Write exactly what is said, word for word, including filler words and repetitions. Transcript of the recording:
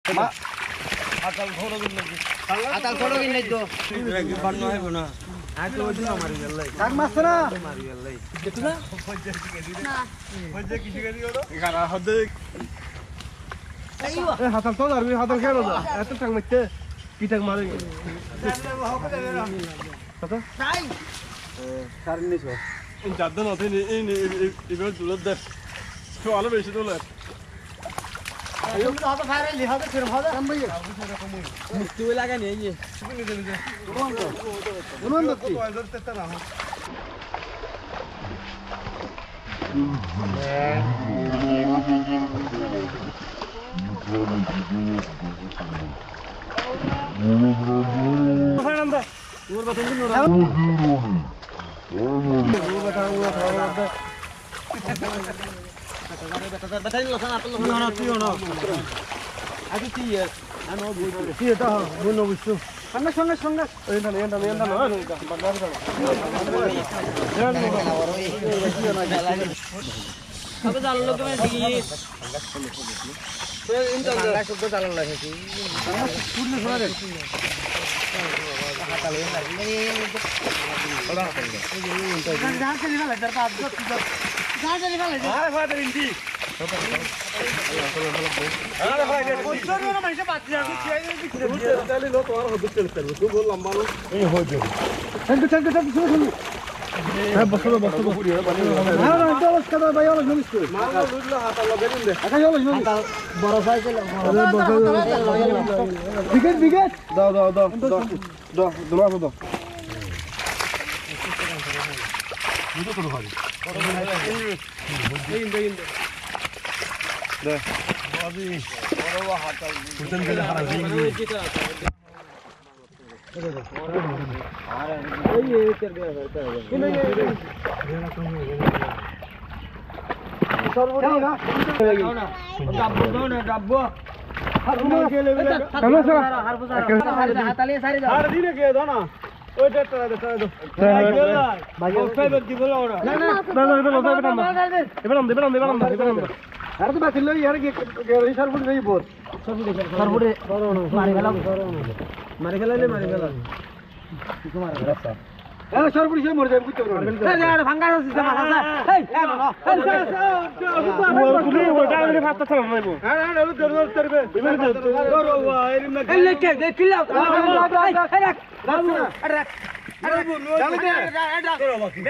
আতাল ধরো কিন্তু আতাল ছোট কিন নাই তো বান্ন হইব না আজ তো ওদিন মারি গেল কাক মাছ না মারি গেল দেখু না ফজর কি দি না ফজর কি শিখে দিও তো এগারা হদে আইও এ হাতাল তো ধরবি হাতাল কেন দা এত টাক মারতে কি টাক মারে কত তাই সাড়ে নিছো ইন জাদন অতে ইন ইবের দুলত দে তো আলো বেশি তো লাগে তুমি তো হাতে ফায়ার লি হাতে ফির হাতে কাম ভাই মুক্তি লাগা নেই এই শুনে দে দে কোন তো কোন তো তো আজ তেতা না ফাইনান্দা ওর বাতন দিন ওর ওর বাতা ওর খাওয়া बताइए लोसन आप लोग না তুই না आगे की है আমি ও বই কি এটা বন্য বুঝছো সঙ্গে সঙ্গে সঙ্গে এই না এই না এই না বাজার দাও আবে জাল লোক में दी तो इन तो गंगा शुद्ध জাল লাগেছি পুরনো শোনা রে हाथ ले लगी बड़ा हाथ ले जहां से निकाल इधर का आप जहां से निकाल আরে ফাদার ইন্দি আরে ফাদার ওচর না মানে বাত দিয়া কি তাহলে লো তোমার হদে চলে চলবে তো বল লম্বা লো এই হয়ে যাবে চল চল চল শুনো শুনো হ্যাঁ বসো বসো পুরি পানি না না তো বস কাদা ভাই ওলা জমিস কই মাল লুটলো হাত লগে দিন দে আকা ওলা জমিস বড় সাইকেল বিকেট বিকেট দাও দাও দাও দাও দাও দমা দাও দুটো করে খাবি এই ইন্দে ইন্দে দে বাবি বড় হাত কুতন গেলে হারা এই এই कर दिया करता है সর্বনি না ডাব্বো দাও না ডাব্বো কেন স্যার হাত আলিয়ে সারি দাও আর দিনে কে দাও না ওই ডেটটা দে দে ভাই ওই ব্যক্তি বলো না না না না না এবার লসাই বেটা এবার আম এবার আম এবার আম এবার আম আর তো বাতিল লই আর কি সর্বনি নেই বোর সর্বরে মারি গেলাম মারি গেলালে মারি গেলাম এ সর্বনি সে মরে যাবে বুঝতে পারবেন এই আরে ভাঙা হচ্ছে জামা হাসা এই এই না তুমি ওটা আমি ভাতটা থাম নাইবো হ্যাঁ হ্যাঁ ওই দর দর করবে করো ভাই এরিনা এই লেকে দেখিলা এই রাখ রাখ রাখ রাখ